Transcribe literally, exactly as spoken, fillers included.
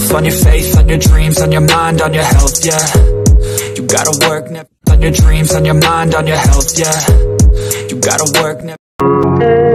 yourself, on your faith, on your dreams, on your mind, on your health, yeah. You gotta work, never on your dreams, on your mind, on your health, yeah. You gotta work, never